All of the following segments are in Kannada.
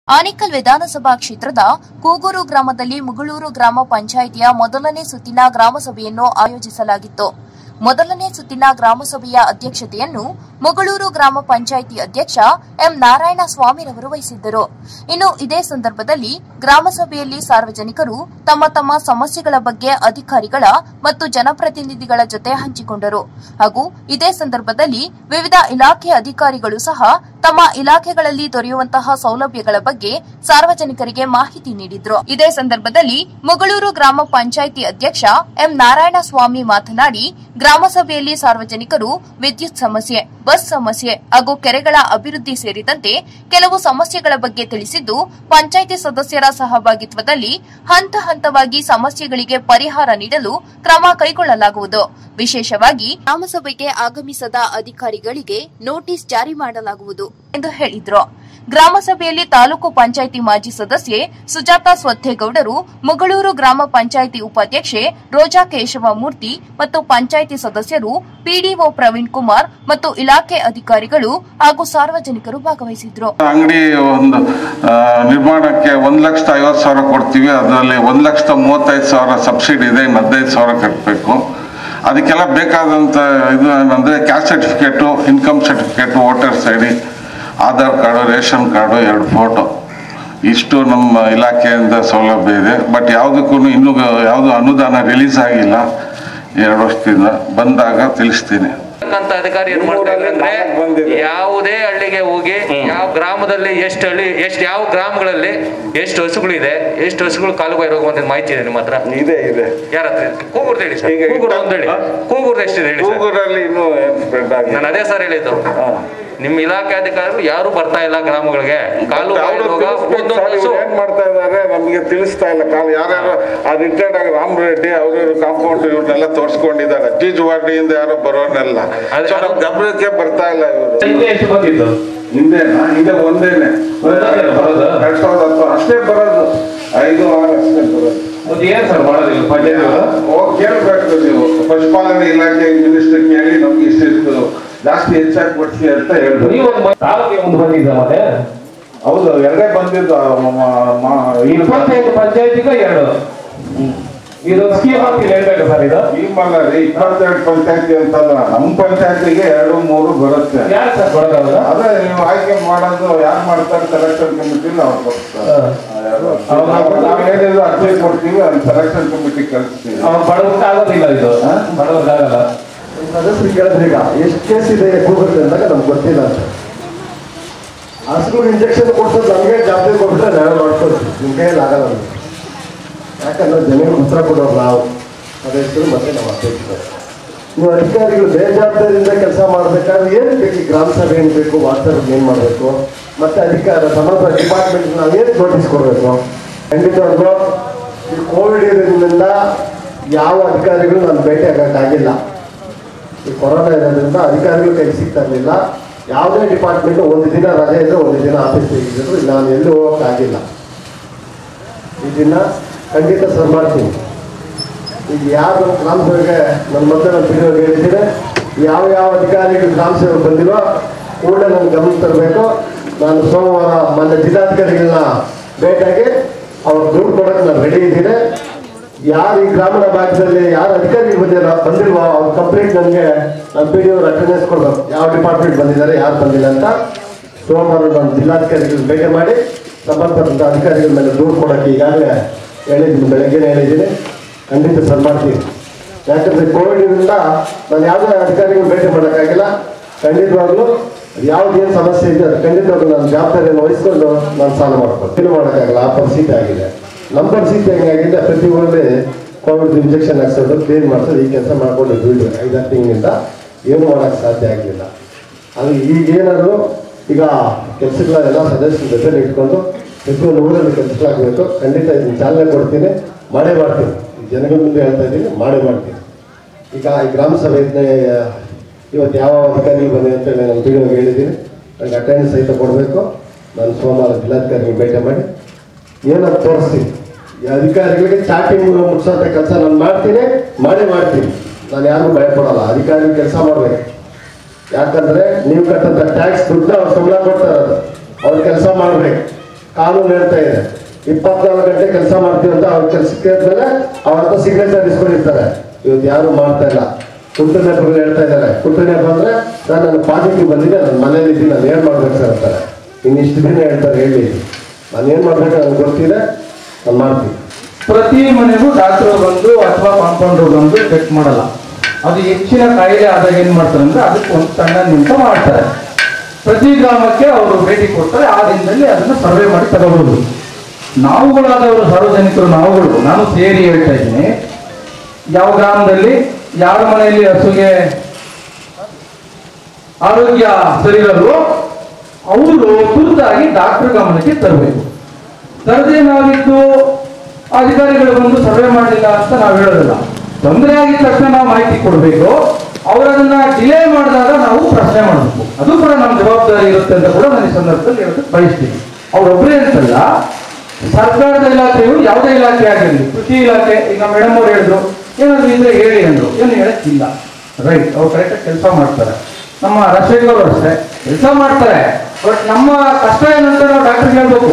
ಆನೇಕಲ್ ವಿಧಾನಸಭಾ ಕ್ಷೇತ್ರದ ಕೂಗೂರು ಗ್ರಾಮದಲ್ಲಿ ಮುಗಳೂರು ಗ್ರಾಮ ಪಂಚಾಯಿತಿಯ ಮೊದಲನೇ ಸುತ್ತಿನ ಗ್ರಾಮಸಭೆಯನ್ನು ಆಯೋಜಿಸಲಾಗಿತ್ತು. ಮೊದಲನೇ ಸುತ್ತಿನ ಗ್ರಾಮಸಭೆಯ ಅಧ್ಯಕ್ಷತೆಯನ್ನು ಮುಗಳೂರು ಗ್ರಾಮ ಪಂಚಾಯಿತಿ ಅಧ್ಯಕ್ಷ ಎಂ ನಾರಾಯಣಸ್ವಾಮಿರವರು ವಹಿಸಿದ್ದರು. ಇನ್ನು ಇದೇ ಸಂದರ್ಭದಲ್ಲಿ ಗ್ರಾಮಸಭೆಯಲ್ಲಿ ಸಾರ್ವಜನಿಕರು ತಮ್ಮ ತಮ್ಮ ಸಮಸ್ಯೆಗಳ ಬಗ್ಗೆ ಅಧಿಕಾರಿಗಳ ಮತ್ತು ಜನಪ್ರತಿನಿಧಿಗಳ ಜೊತೆ ಹಂಚಿಕೊಂಡರು. ಹಾಗೂ ಇದೇ ಸಂದರ್ಭದಲ್ಲಿ ವಿವಿಧ ಇಲಾಖೆ ಅಧಿಕಾರಿಗಳು ಸಹ ತಮ್ಮ ಇಲಾಖೆಗಳಲ್ಲಿ ದೊರೆಯುವಂತಹ ಸೌಲಭ್ಯಗಳ ಬಗ್ಗೆ ಸಾರ್ವಜನಿಕರಿಗೆ ಮಾಹಿತಿ ನೀಡಿದ್ರು. ಇದೇ ಸಂದರ್ಭದಲ್ಲಿ ಮುಗಳೂರು ಗ್ರಾಮ ಪಂಚಾಯಿತಿ ಅಧ್ಯಕ್ಷ ಎಂ ನಾರಾಯಣಸ್ವಾಮಿ ಮಾತನಾಡಿ, ಗ್ರಾಮಸಭೆಯಲ್ಲಿ ಸಾರ್ವಜನಿಕರು ವಿದ್ಯುತ್ ಸಮಸ್ಯೆ, ಬಸ್ ಸಮಸ್ಯೆ ಹಾಗೂ ಕೆರೆಗಳ ಅಭಿವೃದ್ಧಿ ಸೇರಿದಂತೆ ಕೆಲವು ಸಮಸ್ಯೆಗಳ ಬಗ್ಗೆ ತಿಳಿಸಿದ್ದು, ಪಂಚಾಯಿತಿ ಸದಸ್ಯರ ಸಹಭಾಗಿತ್ವದಲ್ಲಿ ಹಂತ ಹಂತವಾಗಿ ಸಮಸ್ಯೆಗಳಿಗೆ ಪರಿಹಾರ ನೀಡಲು ಕ್ರಮ ಕೈಗೊಳ್ಳಲಾಗುವುದು. ವಿಶೇಷವಾಗಿ ಗ್ರಾಮಸಭೆಗೆ ಆಗಮಿಸದ ಅಧಿಕಾರಿಗಳಿಗೆ ನೋಟಿಸ್ ಜಾರಿ ಮಾಡಲಾಗುವುದು ಎಂದು ಹೇಳಿದರು. ಗ್ರಾಮಸಭೆಯಲ್ಲಿ ತಾಲೂಕು ಪಂಚಾಯಿತಿ ಮಾಜಿ ಸದಸ್ಯೆ ಸುಜಾತಾ ಸ್ವತ್ತೇಗೌಡರು, ಮುಗಳೂರು ಗ್ರಾಮ ಪಂಚಾಯಿತಿ ಉಪಾಧ್ಯಕ್ಷೆ ರೋಜಾ ಕೇಶವಮೂರ್ತಿ ಮತ್ತು ಪಂಚಾಯಿತಿ ಸದಸ್ಯರು, ಪಿಡಿಒ ಪ್ರವೀಣ್ ಕುಮಾರ್ ಮತ್ತು ಇಲಾಖೆ ಅಧಿಕಾರಿಗಳು ಹಾಗೂ ಸಾರ್ವಜನಿಕರು ಭಾಗವಹಿಸಿದ್ರು. ಅಂಗಡಿ ಒಂದು ನಿರ್ಮಾಣಕ್ಕೆ 1,50,000 ಕೊಡ್ತೀವಿ. ಅದರಲ್ಲಿ 1,35,000 ಸಬ್ಸಿಡಿ ಇದೆ, 15,000 ಕಟ್ಟಬೇಕು. ಅದಕ್ಕೆಲ್ಲ ಬೇಕಾದಂತ ಇದು ಏನಂದ್ರೆ caste certificate, income certificate, voters ID, Aadhaar card, ration card, 2 photo, ಇಷ್ಟು ನಮ್ಮ ಇಲಾಖೆಯಿಂದ ಸೌಲಭ್ಯ ಇದೆ. ಬಟ್ ಯಾವುದಕ್ಕೂ ಇನ್ನೂ ಯಾವುದು ಅನುದಾನ ರಿಲೀಸ್ ಆಗಿಲ್ಲ. 2 ವರ್ಷದಿಂದ ಬಂದಾಗ ತಿಳಿಸ್ತೀನಿ. ಅಧಿಕಾರಿ ಏನ್ ಮಾಡ್ತಾ ಇದ್ದಾರೆ ಅಂದ್ರೆ, ಯಾವುದೇ ಹಳ್ಳಿಗೆ ಹೋಗಿ ಯಾವ ಗ್ರಾಮದಲ್ಲಿ ಎಷ್ಟು ಹಳ್ಳಿ, ಯಾವ ಗ್ರಾಮಗಳಲ್ಲಿ ಎಷ್ಟು ಹಸುಗಳಿದೆ, ಎಷ್ಟು ಹಸುಗಳು ಕಾಲುಬಾಯಿ ರೋಗ ಅಂತ ಮಾಹಿತಿ ಇದೆ ನಿಮ್ಮ ಹತ್ರ? ಇದೆ. ಯಾರ ಹತ್ರ? ಕೂಗೂರ್ದು ಹೇಳಿ ಸರ್. ಕೂಗೂರು ಅಂತ ಹೇಳಿ. ಕೂಗೂರ್ದು ಎಷ್ಟಿದೆ ಹೇಳಿ? ಕೂಗೂರಲ್ಲಿ ಇನ್ನೂ ನಾನು ಅದೇ ಸರ್ ಹೇಳಿದ್ದು, ನಿಮ್ಮ ಇಲಾಖೆ ಅಧಿಕಾರಿಗಳು ಯಾರು ಬರ್ತಾ ಇಲ್ಲ ಗ್ರಾಮಗಳಿಗೆ. ಕಾಲುಬಾಯಿ ರೋಗ ಏನ್ ಮಾಡ್ತಾ ಇದಾರೆ ನಮಗೆ ತಿಳಿಸ್ತಾ ಇಲ್ಲ. ಯಾರ್ಯಾರು ರಿಟೈರ್ಡ್ ಆಗಿ ರಾಮರೆಡ್ಡಿ ಅವರು ಕಾಂಪೌಂಡ್ ಇವ್ರನ್ನೆಲ್ಲ ತೋರಿಸ್ಕೊಂಡಿದ್ದಾರೆ. ಜೀಜುವಾಡಿಯಿಂದ ಯಾರೋ ಬರೋರ್ನೆಲ್ಲ ಗಮನಕ್ಕೆ ಬರ್ತಾ ಇಲ್ಲ. ಇವರು ಹಿಂದೆನಾ? ಹಿಂದೆ ಒಂದೇನೆ 2010 ಅಷ್ಟೇ ಬರೋದು. 5-6 ಅಷ್ಟೇ ಬರೋದು. ಕೇಳ್ಬೇಕು ನೀವು, ಪಶುಪಾಲನೆ ಇಲಾಖೆ ಮಿನಿಸ್ಟರ್ ಕೇಳಿ ನಮ್ಗೆ ಇಷ್ಟಿಷ್ಟು ಜಾಸ್ತಿ ಹೆಚ್ಚಾಗಿ ಕೊಡ್ತೀವಿ ಅಂತ ಹೇಳ್ಬೋದು. ಹೌದು, 2 ಬಂದಿದ್ದು. 25 ಪಂಚಾಯತಿಗೆ 2 ಇದು ಸ್ಕೀಮ್ ಅಂತ ಹೇಳ್ಬೇಕು ಸರ್. ಇದು ಸ್ಕೀಮಲ್ಲ ರೀ, 22 ಪಂಚಾಯತಿ ಅಂತಲ್ಲ, ನಮ್ಮ ಪಂಚಾಯತಿಗೆ 2-3 ಬರುತ್ತೆ. ಯಾರು ಸರ್ ಬರೋದು? ಅದೇ ನೀವು ಆಯ್ಕೆ ಮಾಡೋದು ಯಾರು ಮಾಡ್ತಾರೆ, ಸೆಲೆಕ್ಷನ್ ಕಮಿಟಿಲಿ ಅವ್ರು ಕೊಡ್ತಾರೆ. ನಾವು ಹೇಳಿದ್ರು ಅರ್ಜಿ ಕೊಡ್ತೀವಿ, ಅಲ್ಲಿ ಸೆಲೆಕ್ಷನ್ ಕಮಿಟಿ ಕಳಿಸ್ತೀವಿ. ಅವ್ರು ಬಡವಕ್ಕಾಗೋದಿಲ್ಲ, ಇದು ಬಡವಕ್ಕಾಗಲ್ಲ. ಸದಸ್ಯರು ಕೇಳಿದ್ರೆ ಈಗ ಎಷ್ಟು ಕೇಸ್ ಇದೆ ಕೂಗುತ್ತೆ ಅಂದಾಗ ನಮ್ಗೆ ಗೊತ್ತಿಲ್ಲ ಅಂತ. ಹಸುಗಳಿಗೆ ಇಂಜೆಕ್ಷನ್ ಕೊಡ್ಸೋದು ನಮಗೆ ಜವಾಬ್ದಾರಿ ಕೊಟ್ಬಿಟ್ರೆ ನಾವೇ ಮಾಡ್ಕೊಳ್ತೀವಿ. ನಿಮ್ಮ ಕೈಯಲ್ಲಿ ಆಗಲ್ಲ ನಮಗೆ. ಯಾಕಂದ್ರೆ ಜನರಿಗೆ ಉತ್ತರ ಕೊಡೋರು ನಾವು ಸದಸ್ಯರು ಮತ್ತೆ ನಾವು ಅಧ್ಯಕ್ಷರು. ನೀವು ಅಧಿಕಾರಿಗಳು ಬೇಜವಾಬ್ದಾರಿಯಿಂದ ಕೆಲಸ ಮಾಡಬೇಕಾದ್ರೆ ಏನು ಬೇಕು? ಗ್ರಾಮ ಸಭೆ ಏನು ಬೇಕು, ವಾಟ್ಸಪ್ ಏನು ಮಾಡಬೇಕು, ಮತ್ತೆ ಅಧಿಕಾರ ಸಮಗ್ರ ಡಿಪಾರ್ಟ್ಮೆಂಟ್ ನಾವು ಏನು ನೋಟಿಸ್ ಕೊಡಬೇಕು. ಖಂಡಿತವಾಗ್ಲೂ ಈ ಕೋವಿಡ್ ಇರೋದ್ರಿಂದ ಯಾವ ಅಧಿಕಾರಿಗಳು ನಾನು ಭೇಟಿ ಆಗೋಕ್ಕಾಗಿಲ್ಲ. ಈ ಕೊರೋನಾ ಇರೋದ್ರಿಂದ ಅಧಿಕಾರಿಗಳು ಕೈ ಸಿಗ್ತಾ ಇರಲಿಲ್ಲ. ಯಾವುದೇ ಡಿಪಾರ್ಟ್ಮೆಂಟ್ ಒಂದು ದಿನ ರಜೆ ಇದ್ದರೆ ಒಂದು ದಿನ ಆಫೀಸ್ ತೆಗಿದ್ರು. ನಾನು ಎಲ್ಲೂ ಹೋಗೋಕ್ಕಾಗಿಲ್ಲ. ಈ ದಿನ ಖಂಡಿತ ಸರ್ ಮಾಡ್ತೀನಿ. ಈಗ ಯಾರು ಗ್ರಾಮ ಸಭೆಗೆ ನನ್ನ ಮೊದಲು ನಾನು ತಿಳಿಯೋಗಿ ಹೇಳಿದ್ದೀನಿ, ಯಾವ ಅಧಿಕಾರಿಗಳು ಗ್ರಾಮ ಸಭೆಗೆ ಬಂದಿರೋ ಕೂಡಲೇ ನನ್ನ ಗಮನ ತರಬೇಕು. ನಾನು ಸೋಮವಾರ ಮೊನ್ನೆ ಜಿಲ್ಲಾಧಿಕಾರಿಗಳನ್ನ ಭೇಟಿಯಾಗಿ ಅವ್ರ ದುಡ್ಡು ಕೊಡೋಕ್ಕೆ ನಾನು ರೆಡಿ ಇದ್ದೀನಿ. ಯಾರು ಈ ಗ್ರಾಮೀಣ ಭಾಗದಲ್ಲಿ ಯಾರು ಅಧಿಕಾರಿಗಳು ಬಂದಿಲ್ವೋ ಅವ್ರ ಕಂಪ್ಲೀಟ್ ನನಗೆ ನಮ್ಮ PDO ಅಟೆಂಡೆನ್ಸ್ ಕೊಡಬೇಕು. ಯಾವ ಡಿಪಾರ್ಟ್ಮೆಂಟ್ ಬಂದಿದ್ದಾರೆ, ಯಾರು ಬಂದಿಲ್ಲ ಅಂತ ಸೋಮವಾರ ನಾನು ಜಿಲ್ಲಾಧಿಕಾರಿಗಳು ಭೇಟಿ ಮಾಡಿ ಸಂಬಂಧಪಟ್ಟಂಥ ಅಧಿಕಾರಿಗಳ ಮೇಲೆ ದೂರು ಕೊಡೋಕ್ಕೆ ಈಗಾಗಲೇ ಹೇಳಿದ್ದೀನಿ, ಬೆಳಗ್ಗೆನೇ ಹೇಳಿದ್ದೀನಿ. ಖಂಡಿತ ಸರ್ ಮಾಡ್ತೀನಿ. ಯಾಕಂದರೆ ಕೋವಿಡ್ನಿಂದ ನಾನು ಯಾವುದೇ ಅಧಿಕಾರಿಗಳು ಭೇಟಿ ಮಾಡೋಕ್ಕಾಗಿಲ್ಲ. ಖಂಡಿತವಾಗ್ಲೂ ಯಾವುದೇನು ಸಮಸ್ಯೆ ಇದೆ ಅದು ಖಂಡಿತವಾಗ್ಲೂ ನಾನು ಜವಾಬ್ದಾರಿಯನ್ನು ವಹಿಸ್ಕೊಂಡು ನಾನು ಸಾಲ ಮಾಡ್ಕೊಂಡು ಏನು ಮಾಡೋಕ್ಕಾಗಲ್ಲ. ಆ ಪರಿಸ್ಥಿತಿ ಆಗಿದೆ. ನಮ್ಮ ಪರಿಸ್ಥಿತಿ ಹೆಂಗಾಗಿದೆ, ಪ್ರತಿ ಊರಲ್ಲಿ ಕೋವಿಡ್ ಇಂಜೆಕ್ಷನ್ ಹಾಕ್ಸೋದು, ಕ್ಲೀನ್ ಮಾಡಿಸೋದು, ಈ ಕೆಲಸ ಮಾಡ್ಕೊಂಡಿದ್ದು 5-6 ತಿಂಗಳಿಂದ ಏನು ಮಾಡೋಕ್ಕೆ ಸಾಧ್ಯ ಆಗಲಿಲ್ಲ. ಅದು ಈಗೇನಾದರೂ ಈಗ ಕೆಲಸಗಳೆಲ್ಲ ಸದಸ್ಯರ ಜೊತೆ ಇಟ್ಕೊಂಡು ಪ್ರತಿಯೊಂದು ಊರಲ್ಲಿ ಕೆಲಸಗಳಾಗಬೇಕು. ಖಂಡಿತ ಇದನ್ನು ಚಾಲನೆ ಕೊಡ್ತೀನಿ, ಮಾಡೇ ಮಾಡ್ತೀನಿ. ಜನಗಳ ಮುಂದೆ ಹೇಳ್ತಾ ಇದ್ದೀನಿ, ಮಾಡೇ ಮಾಡ್ತೀನಿ. ಈಗ ಈ ಗ್ರಾಮ ಸಭೆ ಇವತ್ತು ಯಾವ ಅಧಿಕಾರಿಗಳು ಬಂದಿದೆ ಅಂತೇಳಿ ನಾನು PDO ಹೇಳಿದ್ದೀನಿ. ನನಗೆ ಅಟೆಂಡೆನ್ಸ್ ಸಹಿತ ಕೊಡಬೇಕು. ನಾನು ಸೋಮವಾರ ಜಿಲ್ಲಾಧಿಕಾರಿಗಳು ಭೇಟಿ ಮಾಡಿ ಏನಂತ ತೋರಿಸ್ತೀನಿ. ಈ ಅಧಿಕಾರಿಗಳಿಗೆ ಚಾಟಿಂಗ್ ಮುಗಿಸೋಂಥ ಕೆಲಸ ನಾನು ಮಾಡ್ತೀನಿ, ಮಾಡೇ ಮಾಡ್ತೀನಿ. ನಾನು ಯಾರಿಗೂ ಭಯಪಡೋಲ್ಲ. ಅಧಿಕಾರಿಗಳು ಕೆಲಸ ಮಾಡಬೇಕು. ಯಾಕಂದರೆ ನೀವು ಕಟ್ಟಂಥ ಟ್ಯಾಕ್ಸ್ ದುಡ್ಡು ಅವ್ರು ಸಂಬಳ ಕೊಡ್ತಾ ಇರೋದು, ಅವ್ರು ಕೆಲಸ ಮಾಡಬೇಕು. ಕಾನೂನು ಹೇಳ್ತಾ ಇದೆ 24 ಗಂಟೆ ಕೆಲಸ ಮಾಡ್ತೀವಿ ಅಂತ ಅವ್ರ ಕೆಲಸಕ್ಕೆ ಮೇಲೆ ಅವ್ರ ಹತ್ರ ಸಿಗ್ನೇಚರ್ ಇಸ್ಕೊಂಡಿರ್ತಾರೆ. ಇವತ್ತು ಯಾರು ಮಾಡ್ತಾ ಇಲ್ಲ. ಕುಂಟು ನೆಪಗಳು ಹೇಳ್ತಾ ಇದ್ದಾರೆ. ಕುಂಟು ನೆಪ ಅಂದ್ರೆ ನಾನು ಪಾಸಿಟಿವ್ ಬಂದಿದೆ, ನನ್ನ ಮನೇಲಿ ಇದ್ದೀನಿ, ನಾನು ಏನು ಮಾಡ್ಬೇಕು ಸರ್ ಅಂತಾರೆ. ಇನ್ನಿಷ್ಟು ದಿನ ಹೇಳ್ತಾರೆ ಹೇಳಿ, ನಾನು ಏನು ಮಾಡ್ಬೇಕು ನನಗೆ ಗೊತ್ತಿದೆ, ನಾನು ಮಾಡ್ತೀನಿ. ಪ್ರತಿ ಮನೆಗೂ ಡಾಕ್ಟರ್ ಬಂದು ಅಥವಾ ಕಾಂಪೌಂಡರ್ ಬಂದು ಚೆಕ್ ಮಾಡಲ್ಲ. ಅದು ಹೆಚ್ಚಿನ ಕಾಯಿಲೆ ಆದಾಗ ಏನ್ ಮಾಡ್ತಾರೆ ಅಂದ್ರೆ ಅದಕ್ಕೆ ಒಂದು ಸಣ್ಣ ನಿಂತ ಮಾಡ್ತಾರೆ. ಪ್ರತಿ ಗ್ರಾಮಕ್ಕೆ ಅವರು ಭೇಟಿ ಕೊಡ್ತಾರೆ. ಆ ದಿನದಲ್ಲಿ ಅದನ್ನ ಸರ್ವೆ ಮಾಡಿ ತಗೋಬಹುದು. ನಾವುಗಳಾದವರು ಸಾರ್ವಜನಿಕರು, ನಾವುಗಳು, ನಾನು ಸೇರಿ ಹೇಳ್ತಾ ಇದ್ದೀನಿ, ಯಾವ ಗ್ರಾಮದಲ್ಲಿ ಯಾರ ಮನೆಯಲ್ಲಿ ಹಸುಗೆ ಆರೋಗ್ಯ ಸರಿ ಇರಲ್ವೋ ಅವರು ತುರ್ತಾಗಿ ಡಾಕ್ಟರ್ ಗಮನಕ್ಕೆ ತರಬೇಕು. ತರದೇ ನಾವಿದ್ದು ಅಧಿಕಾರಿಗಳು ಬಂದು ಸರ್ವೆ ಮಾಡಲಿಲ್ಲ ಅಂತ ನಾವು ಹೇಳೋದಿಲ್ಲ. ತೊಂದರೆ ಆಗಿದ ತಕ್ಷಣ ನಾವು ಮಾಹಿತಿ ಕೊಡಬೇಕು. ಅವರದನ್ನ ಡಿಲೇ ಮಾಡಿದಾಗ ನಾವು ಪ್ರಶ್ನೆ ಮಾಡಬೇಕು. ಅದು ಕೂಡ ನಮ್ಮ ಜವಾಬ್ದಾರಿ ಇರುತ್ತೆ ಅಂತ ಕೂಡ ನಾನು ಈ ಸಂದರ್ಭದಲ್ಲಿ ಹೇಳೋದಕ್ಕೆ ಬಯಸ್ತೀನಿ. ಅವರೊಬ್ಬರೇ ಅಂತಲ್ಲ, ಸರ್ಕಾರದ ಇಲಾಖೆಗಳು ಯಾವುದೇ ಇಲಾಖೆ ಆಗಿರಲಿ, ಕೃಷಿ ಇಲಾಖೆ, ಈಗ ಮೇಡಮ್ ಅವ್ರು ಹೇಳಿದ್ರು ಏನಾದ್ರು ಇದ್ರೆ ಹೇಳಿ ಅಂದ್ರು, ಏನು ಹೇಳಕ್ಕಿಲ್ಲ. ರೈಟ್, ಅವ್ರು ಕರೆಕ್ಟಾಗಿ ಕೆಲಸ ಮಾಡ್ತಾರೆ. ನಮ್ಮ ರಾಜಶೇಖರ್ ಅಷ್ಟೇ ಕೆಲಸ ಮಾಡ್ತಾರೆ. ಬಟ್ ನಮ್ಮ ಕಷ್ಟ ಏನಂತ ನಾವು ಡಾಕ್ಟರ್ ಹೇಳ್ಬೇಕು,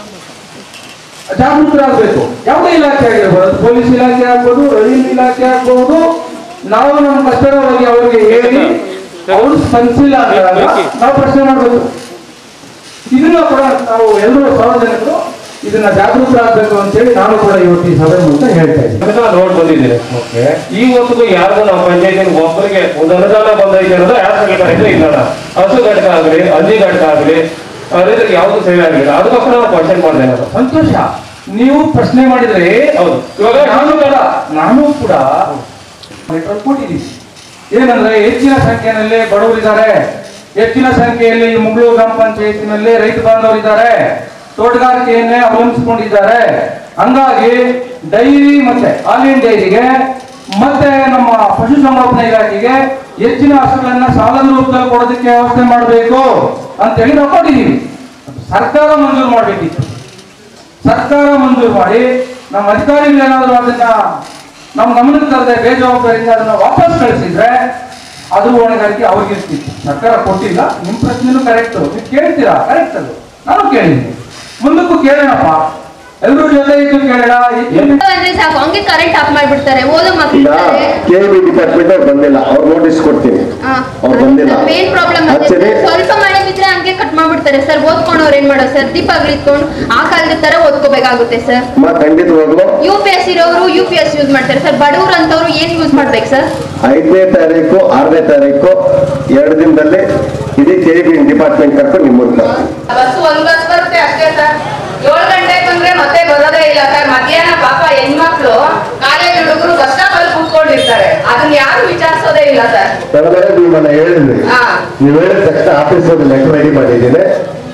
ಜಾಗೃತರಾಗಬೇಕು. ಯಾವುದೇ ಇಲಾಖೆ ಆಗಿರ್ಬೋದು, ಪೊಲೀಸ್ ಇಲಾಖೆ ಆಗ್ಬೋದು, ರೈಲ್ವೆ ಇಲಾಖೆ ಆಗ್ಬೋದು, ನಾವು ನಮ್ಮ ಕಷ್ಟದ ಬಗ್ಗೆ ಅವರಿಗೆ ಹೇಳಿ ಅವರು ಸ್ಪಂದಿಸಿಲ್ಲ ಅಂದಾಗ ನಾವು ಪ್ರಶ್ನೆ ಮಾಡಬೇಕು. ಇದನ್ನ ಕೂಡ ನಾವು ಎಲ್ಲರೂ ಸಾರ್ವಜನಿಕರು ಇದನ್ನ ಜಾಗೃತರಾಗಬೇಕು ಅಂತೇಳಿ ನಾನು ಕೂಡ ಇವತ್ತು ಈ ಸಭೆ ಮೂಲಕ ಹೇಳ್ತಾ ಇದ್ದೀನಿ. ನೋಡ್ ಬಂದಿದ್ದೀನಿ. ಇವತ್ತಿಗೂ ಯಾರಿಗೂ ನಮ್ಮ ಪಂಚಾಯತಿನ ಒಬ್ಬರಿಗೆ ಒಂದು ಅನುದಾನ ಬಂದೈತೆ ಅನ್ನೋದು ಯಾರು ಇಲ್ಲ. ಹಸು ಘಟಕ ಆಗಲಿ, ಹಂದಿ ಘಟಕ ಆಗಲಿ, ರೈತರಿಗೆ ಯಾವ್ದು ಸೇವೆ ಆಗಲಿಲ್ಲ. ಅದಕ್ಕೋಸ್ಕರ ನಾವು ಕ್ವಶನ್ ಮಾಡಿದೆ. ಸಂತೋಷ, ನೀವು ಪ್ರಶ್ನೆ ಮಾಡಿದ್ರೆ ಹೌದು. ಇವಾಗ ನಾನು ಕೂಡ ಕೊಟ್ಟಿದ್ದೀನಿ. ಏನಂದ್ರೆ ಹೆಚ್ಚಿನ ಸಂಖ್ಯೆಯಲ್ಲಿ ಬಡವರಿದ್ದಾರೆ, ಹೆಚ್ಚಿನ ಸಂಖ್ಯೆಯಲ್ಲಿ ಮುಗಳೂರು ಗ್ರಾಮ ಪಂಚಾಯತಿನಲ್ಲಿ ರೈತ ಬಾಂಧವರಿದ್ದಾರೆ, ತೋಟಗಾರಿಕೆಯನ್ನೇ ಅವಲಂಬಿಸಿಕೊಂಡಿದ್ದಾರೆ. ಹಂಗಾಗಿ ಡೈರಿ ಮತ್ತೆ ಹಾಲಿನ ಡೈರಿಗೆ ಮತ್ತೆ ನಮ್ಮ ಪಶುಸಂಗೋಪನಾ ಇಲಾಖೆಗೆ ಹೆಚ್ಚಿನ ಹಸುಗಳನ್ನ ಸಾಲದ ರೂಪದಲ್ಲಿ ಕೊಡೋದಕ್ಕೆ ವ್ಯವಸ್ಥೆ ಮಾಡಬೇಕು ಅಂತೇಳಿ ನಾವು ಕೊಟ್ಟಿದ್ದೀವಿ. ಸರ್ಕಾರ ಮಂಜೂರು ಮಾಡಬೇಕಿತ್ತು. ಸರ್ಕಾರ ಮಂಜೂರು ಮಾಡಿ ನಮ್ಮ ಅಧಿಕಾರಿಗಳೇನಾದರೂ ಅದನ್ನ ನಮ್ಮ ಗಮನಕ್ಕೆ ತರದೆ ಬೇಜವಾಬ್ದಾರಿಯಿಂದ ಅದನ್ನ ವಾಪಸ್ ಕಳಿಸಿದ್ರೆ ಅದು ಹೊಣೆಗಾರಿಕೆ ಅವ್ರಿಗಿರ್ತಿತ್ತು. ಸರ್ಕಾರ ಕೊಟ್ಟಿಲ್ಲ. ನಿಮ್ ಪ್ರಶ್ನೆನೂ ಕರೆಕ್ಟ್, ನೀವು ಕೇಳ್ತೀರಾ, ಕರೆಕ್ಟ್. ಅದು ನಾನು ಕೇಳಿದ್ದೀನಿ, ಮುಂದಕ್ಕೂ ಕೇಳೋಣಪ್ಪ, ಎಲ್ಲರೂ ಜೊತೆ ಇದ್ದು ಕೇಳೋಣ. ಸಾಕು, ಹಂಗೆ ಕರೆಂಟ್ ಆಫ್ ಮಾಡ್ಬಿಡ್ತಾರೆ. ಓದೋ ಮಕ್ಕಳು ಕೆಬಿ ಡಿಪಾರ್ಟ್ಮೆಂಟ್ ಅವ್ರು ಬಂದಿಲ್ಲ, ಅವ್ರು ನೋಟಿಸ್ ಕೊಡ್ತೀನಿ. ಅವ್ರು ಬಂದಿಲ್ಲ. ಮೇನ್ ಪ್ರಾಬ್ಲಮ್ ಸ್ವಲ್ಪ ಮಳೆ ಬಿದ್ರೆ ಹಂಗೆ ಕಟ್ ಮಾಡ್ಬಿಡ್ತಾರೆ ಸರ್. ಓದ್ಕೊಂಡವ್ರು ಏನ್ ಮಾಡೋದು ಸರ್? ದೀಪ ಇಟ್ಕೊಂಡು ಆ ಕಾಲದ ತರ ಓದ್ಕೋಬೇಕಾಗುತ್ತೆ ಸರ್. ಖಂಡಿತವಾಗ್ಲು UPS ಇರೋರು UPS ಯೂಸ್ ಮಾಡ್ತಾರೆ ಸರ್. ಬಡವರು ಅಂತವ್ರು ಏನ್ ಯೂಸ್ ಮಾಡ್ಬೇಕು ಸರ್? 5ನೇ ತಾರೀಕು 6ನೇ ತಾರೀಕು 2 ದಿನದಲ್ಲಿ ಇಡೀ ಕೆಬಿ ಡಿಪಾರ್ಟ್ಮೆಂಟ್ ಕರ್ಕೊಂಡು ನಿಮ್ಮ ಬಸ್ ಒಂದ್ ಬಸ್ ಬರುತ್ತೆ ಅಷ್ಟೇ ಸರ್. 7 ಗಂಟೆಗೆ ಬಂದ್ರೆ ಮತ್ತೆ ಬರೋದೇ ಇಲ್ಲ ಸರ್. ಮಧ್ಯಾಹ್ನ ಪಾಪ ಹೆಣ್ಮಕ್ಳು ಕಾಲೇಜ್ ಹುಡುಗರು ಬಸ್ ಸ್ಟಾಪ್ ಅಲ್ಲಿ ಕೂತ್ಕೊಂಡಿರ್ತಾರೆ. ಅದನ್ನ ಯಾರು ವಿಚಾರಿಸೋದೇ ಇಲ್ಲ ಸರ್. ನಿಮ್ಮನ್ನ ಹೇಳಿದ್ರಿ, ನೀವು ಹೇಳಿದ ತಕ್ಷಣ ಆಫೀಸ್ ಲೆಟರ್ ರೆಡಿ ಮಾಡಿದ್ದೀನಿ.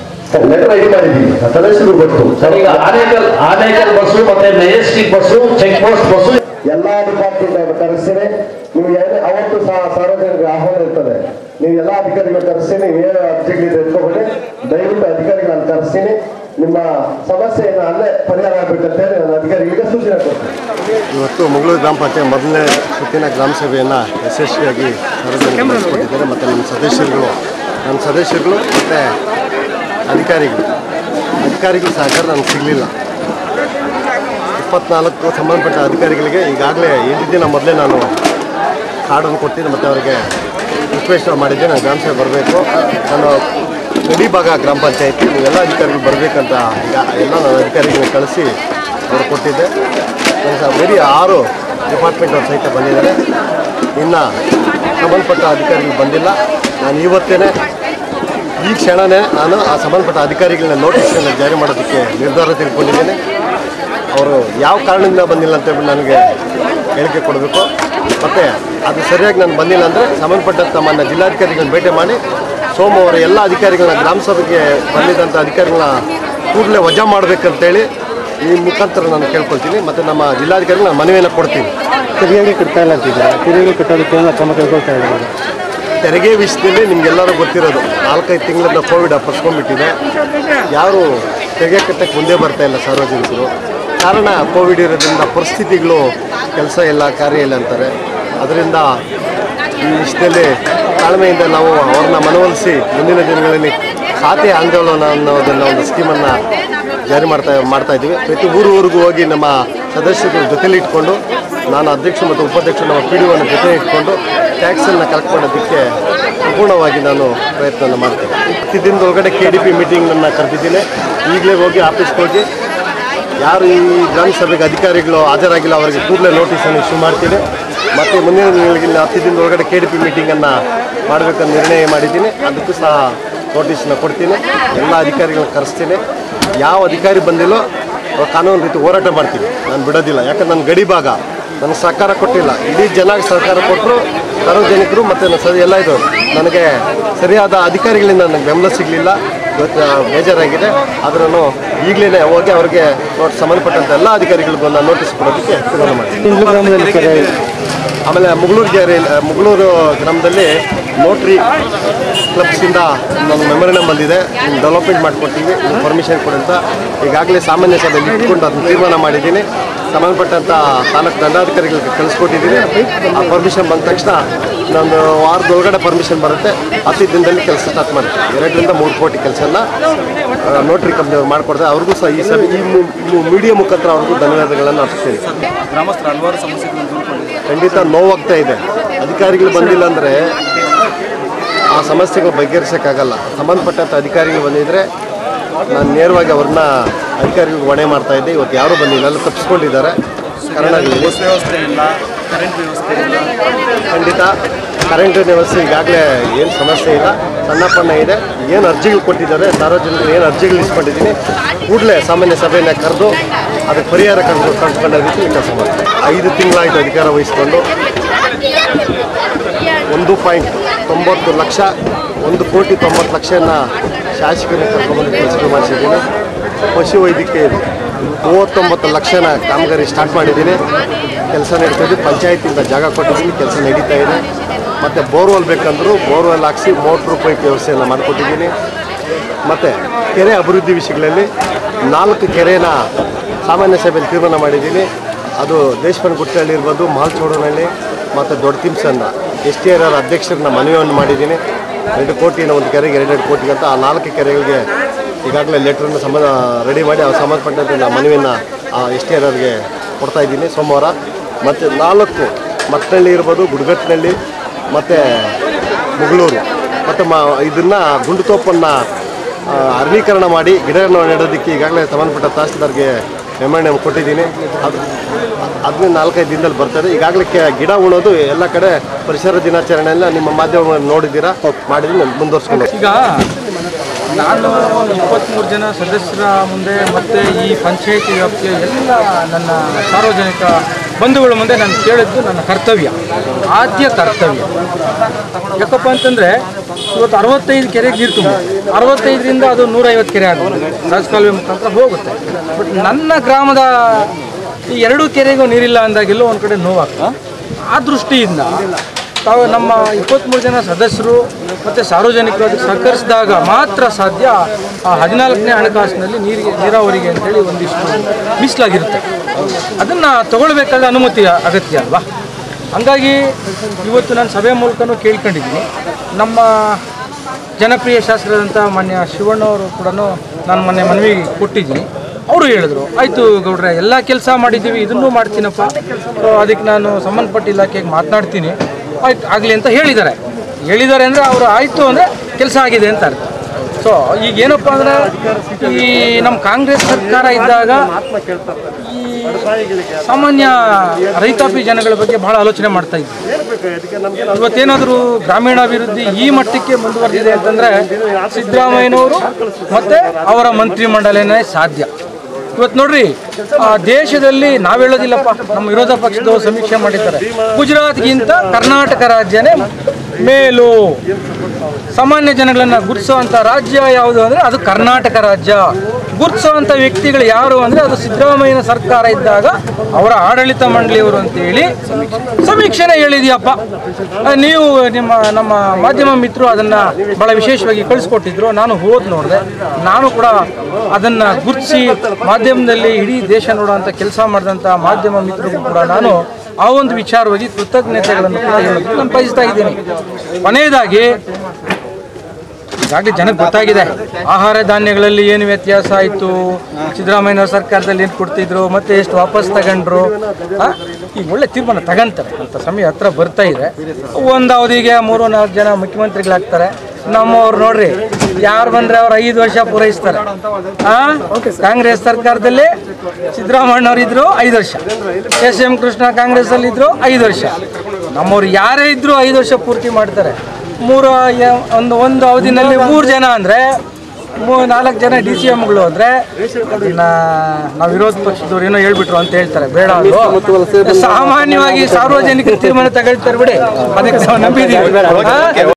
ಸದಸ್ಯರು ಗೊತ್ತು. ಆನೇಕಲ್ ಬಸ್ಸು ಮತ್ತೆ Majestic bus, check post bus ಎಲ್ಲಾ ಡಿಪಾರ್ಟ್ಮೆಂಟ್ ಕರೆಸ್ತೀನಿ. ನಿಮ್ಗೆ ಅವತ್ತು ಸಾರ್ವಜನಿಕರಿಗೆ ಆಹ್ವಾನ ಇರ್ತದೆ. ನೀವು ಎಲ್ಲಾ ಅಧಿಕಾರಿಗಳು ಕರೆಸ್ತೀನಿ. ನೀವೇನು ಅರ್ಜಿಗಳಿದೆ ಎತ್ಕೊಬೇಡಿ. ದಯವಿಟ್ಟು ಅಧಿಕಾರಿಗಳನ್ನು ಕರೆಸ್ತೀನಿ. ನಿಮ್ಮ ಸಮಸ್ಯೆಯನ್ನು ಅಲ್ಲೇ ಪರಿಹಾರ ಆಗ್ಬೇಕಂತೇಳಿ ನಾನು ಅಧಿಕಾರಿಗಳಿಗೆ ಸೂಚನೆ ಕೊಡ್ತೀನಿ. ಇವತ್ತು ಮಂಗಳೂರು ಗ್ರಾಮ ಪಂಚಾಯತ್ ಮೊದಲನೇ ಸುತ್ತಿನ ಗ್ರಾಮ ಸಭೆಯನ್ನು ಯಶಸ್ವಿಯಾಗಿ ಸಾರ್ವಜನಿಕರು ನಡೆಸಿಕೊಟ್ಟಿದ್ದಾರೆ. ಮತ್ತು ನನ್ನ ಸದಸ್ಯರುಗಳು ಮತ್ತು ಅಧಿಕಾರಿಗಳು ಸಹಕಾರ ನನಗೆ ಸಿಗಲಿಲ್ಲ. 24 ಸಂಬಂಧಪಟ್ಟ ಅಧಿಕಾರಿಗಳಿಗೆ ಈಗಾಗಲೇ 8 ದಿನ ಮೊದಲೇ ನಾನು ಕಾರ್ಡನ್ನು ಕೊಟ್ಟಿದ್ದೆ ಮತ್ತು ಅವರಿಗೆ ರಿಕ್ವೆಸ್ಟ್ ಮಾಡಿದ್ದೆ, ನಾನು ಗ್ರಾಮ ಸಭೆ ಬರಬೇಕು, ನಾನು ಗಡಿಭಾಗ ಗ್ರಾಮ ಪಂಚಾಯತಿ ನೀವೆಲ್ಲ ಅಧಿಕಾರಿಗಳು ಬರಬೇಕಂತ ಈಗ ಎಲ್ಲ ನಾನು ಅಧಿಕಾರಿಗಳನ್ನ ಕಳಿಸಿ ಅವರು ಕೊಟ್ಟಿದ್ದೆ. ಬರೀ 6 ಡಿಪಾರ್ಟ್ಮೆಂಟ್ ಅವ್ರು ಸಹಿತ ಬಂದಿದ್ದಾರೆ. ಇನ್ನು ಸಂಬಂಧಪಟ್ಟ ಅಧಿಕಾರಿಗಳು ಬಂದಿಲ್ಲ. ನಾನು ಇವತ್ತೇ ಈ ಕ್ಷಣವೇ ನಾನು ಆ ಸಂಬಂಧಪಟ್ಟ ಅಧಿಕಾರಿಗಳನ್ನ ನೋಟಿಸನ್ನು ಜಾರಿ ಮಾಡೋದಕ್ಕೆ ನಿರ್ಧಾರ ತೆಗೆದುಕೊಂಡಿದ್ದೇನೆ. ಅವರು ಯಾವ ಕಾರಣದಿಂದ ಬಂದಿಲ್ಲ ಅಂತೇಳ್ಬಿಟ್ಟು ನನಗೆ ಹೇಳಿಕೆ ಕೊಡಬೇಕು. ಮತ್ತು ಅದು ಸರಿಯಾಗಿ ನಾನು ಬಂದಿಲ್ಲ ಅಂದರೆ ಸಂಬಂಧಪಟ್ಟಂಥ ತಮ್ಮನ್ನು ಜಿಲ್ಲಾಧಿಕಾರಿಗಳನ್ನ ಭೇಟಿ ಮಾಡಿ ಸೋಮವಾರ ಎಲ್ಲ ಅಧಿಕಾರಿಗಳನ್ನ ಗ್ರಾಮ ಸಭೆಗೆ ಬಂದಿದ್ದಂಥ ಅಧಿಕಾರಿಗಳನ್ನ ಕೂಡಲೇ ವಜಾ ಮಾಡಬೇಕಂತೇಳಿ ಈ ಮುಖಾಂತರ ನಾನು ಕೇಳ್ಕೊಳ್ತೀನಿ. ಮತ್ತು ನಮ್ಮ ಜಿಲ್ಲಾಧಿಕಾರಿಗಳು ನಾನು ಮನವಿಯನ್ನು ಕೊಡ್ತೀನಿ. ತೆರಿಗೆ ಕಟ್ತಾ ಇಲ್ಲ ಅಂತಿದ್ದಾರೆ. ತೆರಿಗೆ ಕಟ್ಟೋದಕ್ಕೆ ಕ್ರಮ ಕೈಗೊಳ್ತಾ ಇದ್ದಾರೆ. ತೆರಿಗೆ ವಿಷಯದಲ್ಲಿ ನಿಮಗೆಲ್ಲರೂ ಗೊತ್ತಿರೋದು, 4-5 ತಿಂಗಳಿಂದ ಕೋವಿಡ್ ಅಪ್ಪಸ್ಕೊಂಡ್ಬಿಟ್ಟಿದೆ. ಯಾರು ತೆರಿಗೆ ಕಟ್ಟಕ್ಕೆ ಮುಂದೆ ಬರ್ತಾ ಇಲ್ಲ ಸಾರ್ವಜನಿಕರು. ಕಾರಣ ಕೋವಿಡ್ ಇರೋದ್ರಿಂದ ಪರಿಸ್ಥಿತಿಗಳು ಕೆಲಸ ಇಲ್ಲ, ಕಾರ್ಯ ಇಲ್ಲ ಅಂತಾರೆ. ಅದರಿಂದ ಈ ವಿಷಯದಲ್ಲಿ ತಾಳ್ಮೆಯಿಂದ ನಾವು ಅವ್ರನ್ನ ಮನವೊಲಿಸಿ ಮುಂದಿನ ದಿನಗಳಲ್ಲಿ ಖಾತೆ ಆಂದೋಲನ ಅನ್ನೋದನ್ನು ಒಂದು ಸ್ಕೀಮನ್ನು ಜಾರಿ ಮಾಡ್ತಾ ಇದ್ದೀವಿ. ಪ್ರತಿ ಊರಿಗೂ ಹೋಗಿ ನಮ್ಮ ಸದಸ್ಯರ ಜೊತೆಲಿ ಇಟ್ಕೊಂಡು ನಾನು ಅಧ್ಯಕ್ಷ ಮತ್ತು ಉಪಾಧ್ಯಕ್ಷರು ನಮ್ಮ PDO ಜೊತೆ ಇಟ್ಕೊಂಡು ಟ್ಯಾಕ್ಸನ್ನು ಕಲೆಕ್ಟ್ ಮಾಡೋದಕ್ಕೆ ಸಂಪೂರ್ಣವಾಗಿ ನಾನು ಪ್ರಯತ್ನ ಮಾಡ್ತೀನಿ. ಪ್ರತಿ ದಿನದೊಳಗಡೆ KDP ಮೀಟಿಂಗನ್ನು ಕರೆದಿದ್ದೀನಿ. ಈಗಲೇ ಹೋಗಿ ಆಫೀಸ್ಗೆ ಹೋಗಿ ಯಾರು ಈ ಗ್ರಾಮ ಸಭೆಗೆ ಅಧಿಕಾರಿಗಳು ಹಾಜರಾಗಿಲ್ಲ ಅವರಿಗೆ ಕೂಡಲೇ ನೋಟಿಸನ್ನು ಇಶ್ಯೂ ಮಾಡ್ತೀನಿ. ಮತ್ತು ಮುಂದಿನ ದಿನಗಳಲ್ಲಿ 10 ದಿನದೊಳಗಡೆ KDP ಮೀಟಿಂಗನ್ನು ಮಾಡಬೇಕಂತ ನಿರ್ಣಯ ಮಾಡಿದ್ದೀನಿ. ಅದಕ್ಕೂ ಸಹ ನೋಟಿಸನ್ನ ಕೊಡ್ತೀನಿ. ಎಲ್ಲ ಅಧಿಕಾರಿಗಳನ್ನ ಕರೆಸ್ತೀನಿ. ಯಾವ ಅಧಿಕಾರಿ ಬಂದಿಲ್ಲೋ ಕಾನೂನು ರೀತಿ ಹೋರಾಟ ಮಾಡ್ತೀನಿ. ನಾನು ಬಿಡೋದಿಲ್ಲ. ಯಾಕಂದ್ರೆ ನನ್ನ ಗಡಿ ಭಾಗ ನನಗೆ ಸಹಕಾರ ಕೊಟ್ಟಿಲ್ಲ. ಇಡೀ ಜನ ಸಹಕಾರ ಕೊಟ್ಟರು, ಸಾರ್ವಜನಿಕರು ಮತ್ತು ಎಲ್ಲ ಇದು ನನಗೆ ಸರಿಯಾದ ಅಧಿಕಾರಿಗಳಿಂದ ನನಗೆ ಬೆಂಬಲ ಸಿಗಲಿಲ್ಲ. ಇವತ್ತು ಬೇಜಾರಾಗಿದೆ. ಆದ್ರೂ ಈಗಲೇ ಹೋಗಿ ಅವ್ರಿಗೆ ಸಂಬಂಧಪಟ್ಟಂಥ ಎಲ್ಲ ಅಧಿಕಾರಿಗಳಿಗೂ ನಾನು ನೋಟಿಸ್ ಕೊಡೋದಕ್ಕೆ ತೀರ್ಮಾನ ಮಾಡ್ತೀನಿ. ಆಮೇಲೆ ಮುಗಳೂರು ಗ್ರಾಮದಲ್ಲಿ ನೋಟ್ರಿ ಕ್ಲಬ್ಸಿಂದ ನನ್ನ ಮೆಮೊರಿನ ಬಂದಿದೆ. ಡೆವಲಪ್ಮೆಂಟ್ ಮಾಡಿಕೊಡ್ತೀವಿ, ಪರ್ಮಿಷನ್ ಕೊಡಿ ಅಂತ ಈಗಾಗಲೇ ಸಾಮಾನ್ಯ ಸಭೆಯಲ್ಲಿ ಇಟ್ಕೊಂಡು ಅದನ್ನು ತೀರ್ಮಾನ ಮಾಡಿದ್ದೀನಿ. ಸಂಬಂಧಪಟ್ಟಂಥ ತಾಲೂಕು ದಂಡಾಧಿಕಾರಿಗಳಿಗೆ ಕಳಿಸ್ಕೊಟ್ಟಿದ್ದೀನಿ. ಆ ಪರ್ಮಿಷನ್ ಬಂದ ತಕ್ಷಣ ಒಂದು ವಾರದೊಳಗಡೆ ಪರ್ಮಿಷನ್ ಬರುತ್ತೆ. 10 ದಿನದಲ್ಲಿ ಕೆಲಸ ಸ್ಟಾರ್ಟ್ ಮಾಡ್ತೀವಿ. 2 ರಿಂದ 3 ಕೋಟಿ ಕೆಲಸನ ನೋಟ್ರಿ ಕಂಪ್ನಿಯವ್ರು ಮಾಡಿಕೊಡ್ತಾರೆ. ಅವ್ರಿಗೂ ಸಹ ಈ ಸಭೆ ಈ ಮೀಡಿಯಾ ಮುಖಾಂತರ ಅವ್ರಿಗೂ ಧನ್ಯವಾದಗಳನ್ನು ಅರ್ಪಿಸ್ತೀನಿ. ಗ್ರಾಮಸ್ಥರು ಹಲವಾರು ಸಮಸ್ಯೆಗಳನ್ನು ಖಂಡಿತ ನೋವಾಗ್ತಾ ಇದೆ. ಅಧಿಕಾರಿಗಳು ಬಂದಿಲ್ಲ ಅಂದರೆ ಆ ಸಮಸ್ಯೆಗಳು ಬಗೆಹರಿಸೋಕ್ಕಾಗಲ್ಲ. ಸಂಬಂಧಪಟ್ಟಂಥ ಅಧಿಕಾರಿಗಳು ಬಂದಿದ್ದರೆ ನಾನು ನೇರವಾಗಿ ಅವ್ರನ್ನ ಅಧಿಕಾರಿಗಳಿಗೆ ಹೊಣೆ ಮಾಡ್ತಾಯಿದ್ದೆ. ಇವತ್ತು ಯಾರೂ ಬಂದಿಲ್ಲ, ಎಲ್ಲ ತಪ್ಪಿಸ್ಕೊಂಡಿದ್ದಾರೆ. ಕಾರಣಗಳಲ್ಲಿ ವ್ಯವಸ್ಥೆ ಇಲ್ಲ, ಕರೆಂಟ್ ವ್ಯವಸ್ಥೆ ಇಲ್ಲ. ಖಂಡಿತ ಕರೆಂಟ್ ವ್ಯವಸ್ಥೆ ಈಗಾಗಲೇ ಏನು ಸಮಸ್ಯೆ ಇಲ್ಲ, ಸಣ್ಣಪಣ್ಣ ಇದೆ. ಏನು ಅರ್ಜಿಗಳು ಕೊಟ್ಟಿದ್ದಾರೆ, ಸಾರ್ವಜನಿಕರು ಏನು ಅರ್ಜಿಗಳು ಇಸ್ಕೊಂಡಿದ್ದೀನಿ, ಕೂಡಲೇ ಸಾಮಾನ್ಯ ಸಭೆಯನ್ನು ಕರೆದು ಅದಕ್ಕೆ ಪರಿಹಾರ ಕಂಡುಕೊಂಡ ರೀತಿಯಲ್ಲಿ ಕೆಲಸ ಮಾಡ್ತೀನಿ. 5 ತಿಂಗಳಾಯಿತು ಅಧಿಕಾರ ವಹಿಸ್ಕೊಂಡು 1.90 ಲಕ್ಷ 1,90,00,000 ಶಾಸಕರಿಗೆ ಕರ್ಕೊಂಡ್ಬಂದು ಕೆಲಸಗಳು ಮಾಡಿಸಿದ್ದೀನಿ. ಪಶುವೈದ್ಯಕೀಯ 39 ಲಕ್ಷನ ಕಾಮಗಾರಿ ಸ್ಟಾರ್ಟ್ ಮಾಡಿದ್ದೀನಿ. ಕೆಲಸ ನಡೀತಾ ಇದೆ. ಪಂಚಾಯತಿಂದ ಜಾಗ ಕೊಟ್ಟಿದ್ದೀನಿ, ಕೆಲಸ ನಡೀತಾ ಇದೆ. ಮತ್ತು ಬೋರ್ವೆಲ್ ಬೇಕಂದ್ರೂ ಬೋರ್ವೆಲ್ ಹಾಕ್ಸಿ ಮೋಟ್ರ್ ಪೈಪ್ ವ್ಯವಸ್ಥೆಯನ್ನು ಮಾಡಿಕೊಟ್ಟಿದ್ದೀನಿ. ಮತ್ತು ಕೆರೆ ಅಭಿವೃದ್ಧಿ ವಿಷಯಗಳಲ್ಲಿ 4 ಕೆರೆನ ಸಾಮಾನ್ಯ ಸಭೆಯಲ್ಲಿ ತೀರ್ಮಾನ ಮಾಡಿದ್ದೀನಿ. ಅದು ದೇಶಪನಗುಟ್ಟಹಳ್ಳಿ ಇರ್ಬೋದು, ಮಾಲ್ಚೋಡನಹಳ್ಳಿ ಮತ್ತು ದೊಡ್ಡ ತಿಮ್ಸನ್ನ STRR ಅಧ್ಯಕ್ಷರನ್ನ ಮನವಿಯನ್ನು ಮಾಡಿದ್ದೀನಿ. 2 ಕೋಟಿನ ಒಂದು ಕೆರೆಗೆ 2 ಕೋಟಿಗೆ ಅಂತ ಆ 4 ಕೆರೆಗಳಿಗೆ ಈಗಾಗಲೇ ಲೆಟ್ರನ್ನು ರೆಡಿ ಮಾಡಿ ಅವ್ರು ಸಂಬಂಧಪಟ್ಟಂತೆ ನಾನು ಮನವಿಯನ್ನು STRRಗೆ ಕೊಡ್ತಾಯಿದ್ದೀನಿ ಸೋಮವಾರ. ಮತ್ತು 4 ಮತ್ತನಹಳ್ಳಿ ಇರ್ಬೋದು, ಗುಡ್ಗಟ್ಟಿನಹಳ್ಳಿ ಮತ್ತು ಮುಗಳೂರು ಮತ್ತು ಇದನ್ನು ಗುಂಡುತೋಪನ್ನು ಅರಳೀಕರಣ ಮಾಡಿ ಗಿಡವನ್ನು ನೆಡೋದಕ್ಕೆ ಈಗಾಗಲೇ ಸಂಬಂಧಪಟ್ಟ ತಹಸೀಲ್ದಾರ್ಗೆ ಮೆಮೊರಿಯನ್ನು ಕೊಟ್ಟಿದ್ದೀನಿ. ಅದು 14-15 ದಿನದಲ್ಲಿ ಬರ್ತದೆ. ಈಗಾಗಲೇ ಗಿಡ ಉಣೋದು ಎಲ್ಲ ಕಡೆ ಪರಿಸರ ದಿನಾಚರಣೆಯಲ್ಲ ನಿಮ್ಮ ಮಾಧ್ಯಮ ನೋಡಿದ್ದೀರಾ, ಮಾಡಿದ್ದೀನಿ, ಮುಂದುವರ್ಸ್ಕೊಂಡು. ಈಗ ನಾನು 23 ಜನ ಸದಸ್ಯರ ಮುಂದೆ ಮತ್ತು ಈ ಪಂಚಾಯಿತಿ ವ್ಯಾಪ್ತಿಯ ಎಲ್ಲ ನನ್ನ ಸಾರ್ವಜನಿಕ ಬಂಧುಗಳ ಮುಂದೆ ನಾನು ಕೇಳಿದ್ದು ನನ್ನ ಕರ್ತವ್ಯ, ಆದ್ಯ ಕರ್ತವ್ಯ. ಯಾಕಪ್ಪ ಅಂತಂದರೆ ಇವತ್ತು 65 ಕೆರೆಗೆ ನೀರು ತುಂಬ, 65ರಿಂದ ಅದು 150 ಕೆರೆ ಆಗುತ್ತೆ, ರಾಜಕಾಲುವೆ ಮುಖಾಂತರ ಹೋಗುತ್ತೆ. ಬಟ್ ನನ್ನ ಗ್ರಾಮದ ಈ 2 ಕೆರೆಗೂ ನೀರಿಲ್ಲ ಅಂದಾಗೆಲ್ಲೋ ಒಂದು ಕಡೆ ನೋವಾಗ್ತದೆ. ಆ ದೃಷ್ಟಿಯಿಂದ ತಾವು ನಮ್ಮ 23 ಜನ ಸದಸ್ಯರು ಮತ್ತು ಸಾರ್ವಜನಿಕರು ಅದಕ್ಕೆ ಸಹಕರಿಸಿದಾಗ ಮಾತ್ರ ಸಾಧ್ಯ. ಆ 14ನೇ ಹಣಕಾಸಿನಲ್ಲಿ ನೀರಾವರಿಗೆ ಅಂತೇಳಿ ಒಂದಿಷ್ಟು ಮೀಸಲಾಗಿರುತ್ತೆ. ಅದನ್ನು ತಗೊಳ್ಬೇಕಾದ ಅನುಮತಿ ಅಗತ್ಯ ಅಲ್ವಾ. ಹಂಗಾಗಿ ಇವತ್ತು ನಾನು ಸಭೆ ಮೂಲಕನೂ ಕೇಳ್ಕೊಂಡಿದ್ದೀನಿ. ನಮ್ಮ ಜನಪ್ರಿಯ ಶಾಸಕರಾದಂಥ ಮಾನ್ಯ ಶಿವಣ್ಣವರು ಕೂಡ ನಾನು ಮೊನ್ನೆ ಮನವಿ ಕೊಟ್ಟಿದ್ದೀನಿ. ಅವರು ಹೇಳಿದ್ರು, ಆಯಿತು ಗೌಡ್ರೆ, ಎಲ್ಲ ಕೆಲಸ ಮಾಡಿದ್ದೀವಿ, ಇದನ್ನೂ ಮಾಡ್ತೀನಪ್ಪ, ಅದಕ್ಕೆ ನಾನು ಸಂಬಂಧಪಟ್ಟ ಇಲಾಖೆಗೆ ಮಾತನಾಡ್ತೀನಿ, ಆಯ್ತು ಆಗಲಿ ಅಂತ ಹೇಳಿದ್ದಾರೆ ಅಂದರೆ ಅವರು ಆಯಿತು ಅಂದರೆ ಕೆಲಸ ಆಗಿದೆ ಅಂತ ಅರ್ಥ. ಸೊ ಈಗೇನಪ್ಪ ಅಂದರೆ ಈ ನಮ್ಮ ಕಾಂಗ್ರೆಸ್ ಸರ್ಕಾರ ಇದ್ದಾಗ ಈ ಸಾಮಾನ್ಯ ರೈತಾಪಿ ಜನಗಳ ಬಗ್ಗೆ ಭಾಳ ಆಲೋಚನೆ ಮಾಡ್ತಾ ಇದ್ವಿ. ಇವತ್ತೇನಾದರೂ ಗ್ರಾಮೀಣಾಭಿವೃದ್ಧಿ ಈ ಮಟ್ಟಕ್ಕೆ ಮುಂದುವರೆದಿದೆ ಅಂತಂದರೆ ಸಿದ್ದರಾಮಯ್ಯನವರು ಮತ್ತು ಅವರ ಮಂತ್ರಿಮಂಡಲನೇ ಸಾಧ್ಯ. ಇವತ್ತು ನೋಡ್ರಿ, ದೇಶದಲ್ಲಿ ನಾವು ಹೇಳೋದಿಲ್ಲಪ್ಪ, ನಮ್ಮ ವಿರೋಧ ಪಕ್ಷದವರು ಸಮೀಕ್ಷೆ ಮಾಡಿದ್ದಾರೆ, ಗುಜರಾತ್ಗಿಂತ ಕರ್ನಾಟಕ ರಾಜ್ಯನೇ ಮೇಲು. ಸಾಮಾನ್ಯ ಜನಗಳನ್ನು ಗುರುತಿಸುವಂಥ ರಾಜ್ಯ ಯಾವುದು ಅಂದರೆ ಅದು ಕರ್ನಾಟಕ ರಾಜ್ಯ. ಗುರುತಿಸುವಂಥ ವ್ಯಕ್ತಿಗಳು ಯಾರು ಅಂದರೆ ಅದು ಸಿದ್ದರಾಮಯ್ಯನ ಸರ್ಕಾರ ಇದ್ದಾಗ ಅವರ ಆಡಳಿತ ಮಂಡಳಿಯವರು ಅಂತೇಳಿ ಸಮೀಕ್ಷೆನೇ ಹೇಳಿದೆಯಪ್ಪ. ನೀವು ನಮ್ಮ ಮಾಧ್ಯಮ ಮಿತ್ರರು ಅದನ್ನು ಭಾಳ ವಿಶೇಷವಾಗಿ ಕಳಿಸ್ಕೊಟ್ಟಿದ್ರು. ನಾನು ನೋಡಿದೆ. ನಾನು ಕೂಡ ಅದನ್ನು ಗುರುತಿಸಿ ಮಾಧ್ಯಮದಲ್ಲಿ ಇಡೀ ದೇಶ ನೋಡುವಂಥ ಕೆಲಸ ಮಾಡಿದಂಥ ಮಾಧ್ಯಮ ಮಿತ್ರರಿಗೂ ಕೂಡ ನಾನು ಆ ಒಂದು ವಿಚಾರವಾಗಿ ಕೃತಜ್ಞತೆಗಳನ್ನು ಕೂಡ ಹೇಳೋದಕ್ಕೆ ನಾನು ಬಯಸ್ತಾ ಇದ್ದೀನಿ. ಕೊನೆಯದಾಗಿ ಈಗಾಗಲೇ ಜನಕ್ಕೆ ಗೊತ್ತಾಗಿದೆ ಆಹಾರ ಧಾನ್ಯಗಳಲ್ಲಿ ಏನು ವ್ಯತ್ಯಾಸ ಆಯಿತು, ಸಿದ್ದರಾಮಯ್ಯ ಸರ್ಕಾರದಲ್ಲಿ ಏನು ಕೊಡ್ತಿದ್ರು ಮತ್ತೆ ಎಷ್ಟು ವಾಪಸ್ ತಗೊಂಡ್ರು. ಈಗ ಒಳ್ಳೆ ತೀರ್ಮಾನ ತಗೊಂತಾರೆ ಅಂತ ಸಮಯ ಹತ್ರ ಬರ್ತಾ ಇದೆ. ಒಂದು ಅವಧಿಗೆ 3-4 ಜನ ಮುಖ್ಯಮಂತ್ರಿಗಳಾಗ್ತಾರೆ. ನಮ್ಮವ್ರು ನೋಡ್ರಿ ಯಾರು ಬಂದರೆ ಅವ್ರು 5 ವರ್ಷ ಪೂರೈಸ್ತಾರೆ. ಕಾಂಗ್ರೆಸ್ ಸರ್ಕಾರದಲ್ಲಿ ಸಿದ್ದರಾಮಯ್ಯನವ್ರು ಇದ್ರು 5 ವರ್ಷ, ಎಸ್.ಎಂ. ಕೃಷ್ಣ ಕಾಂಗ್ರೆಸ್ಸಲ್ಲಿ ಇದ್ರು 5 ವರ್ಷ. ನಮ್ಮವ್ರು ಯಾರೇ ಇದ್ರು 5 ವರ್ಷ ಪೂರ್ತಿ ಮಾಡ್ತಾರೆ. ಒಂದು ಅವಧಿನಲ್ಲಿ 3 ಜನ ಅಂದರೆ 4 ಜನ DCMಗಳು ಅಂದರೆ ಅದನ್ನ ನಾವು ವಿರೋಧ ಪಕ್ಷದವ್ರು ಏನೋ ಹೇಳ್ಬಿಟ್ರು ಅಂತ ಹೇಳ್ತಾರೆ. ಬೇಡ, ಅದು ಸಾಮಾನ್ಯವಾಗಿ ಸಾರ್ವಜನಿಕ ತೀರ್ಮಾನ ತಗೊಳ್ತಾರೆ ಬಿಡಿ, ಅದಕ್ಕೆ ನಾವು ನಂಬಿದ್ದೀವಿ.